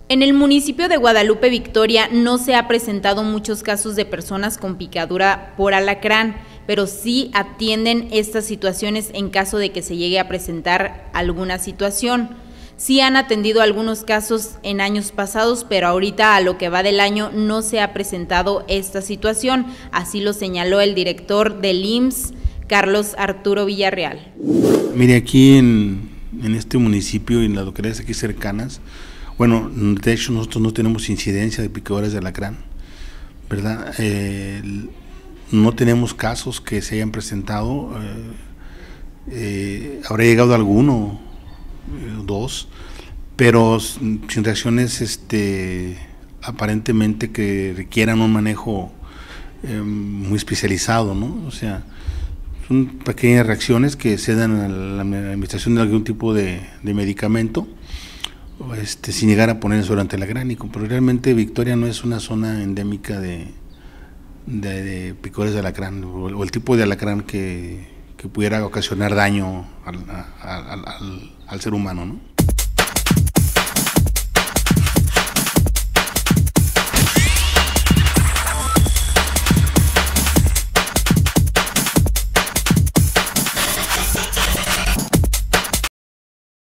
En el municipio de Guadalupe Victoria no se ha presentado muchos casos de personas con picadura por alacrán, pero sí atienden estas situaciones en caso de que se llegue a presentar alguna situación. Sí han atendido algunos casos en años pasados, pero ahorita a lo que va del año no se ha presentado esta situación, así lo señaló el director del IMSS, Carlos Arturo Villarreal. Mire, aquí en este municipio y en las localidades aquí cercanas, bueno, de hecho nosotros no tenemos incidencia de picaduras de alacrán, ¿verdad? No tenemos casos que se hayan presentado, habrá llegado alguno, dos, pero sin reacciones aparentemente que requieran un manejo muy especializado, ¿no? O sea, son pequeñas reacciones que se dan a la administración de algún tipo de medicamento, sin llegar a poner sobre ante el alacránico, pero realmente Victoria no es una zona endémica de picadores de alacrán o el tipo de alacrán que pudiera ocasionar daño al ser humano, ¿no?